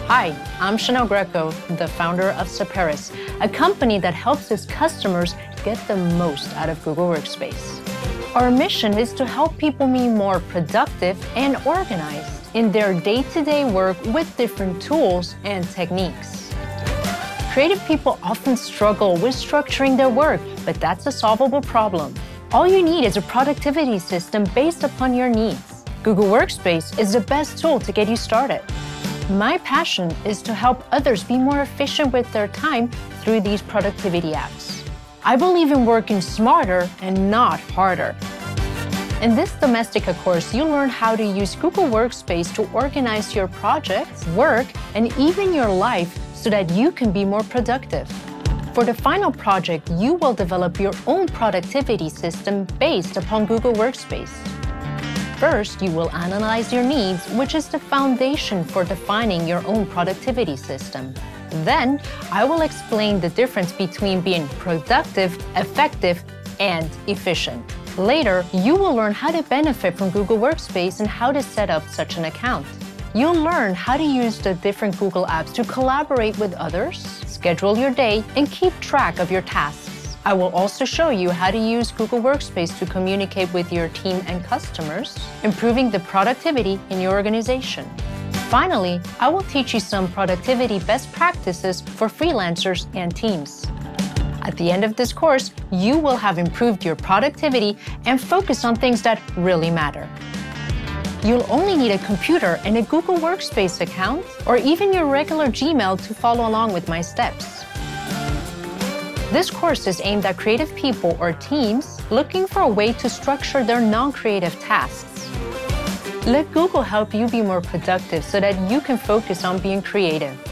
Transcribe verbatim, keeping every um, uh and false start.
Hi, I'm Chanel Greco, the founder of Saperis, a company that helps its customers get the most out of Google Workspace. Our mission is to help people be more productive and organized in their day-to-day work with different tools and techniques. Creative people often struggle with structuring their work, but that's a solvable problem. All you need is a productivity system based upon your needs. Google Workspace is the best tool to get you started. My passion is to help others be more efficient with their time through these productivity apps. I believe in working smarter and not harder. In this Domestika course, you'll learn how to use Google Workspace to organize your projects, work, and even your life so that you can be more productive. For the final project, you will develop your own productivity system based upon Google Workspace. First, you will analyze your needs, which is the foundation for defining your own productivity system. Then, I will explain the difference between being productive, effective, and efficient. Later, you will learn how to benefit from Google Workspace and how to set up such an account. You'll learn how to use the different Google apps to collaborate with others, schedule your day, and keep track of your tasks. I will also show you how to use Google Workspace to communicate with your team and customers, improving the productivity in your organization. Finally, I will teach you some productivity best practices for freelancers and teams. At the end of this course, you will have improved your productivity and focus on things that really matter. You'll only need a computer and a Google Workspace account, or even your regular Gmail to follow along with my steps. This course is aimed at creative people or teams looking for a way to structure their non-creative tasks. Let Google help you be more productive so that you can focus on being creative.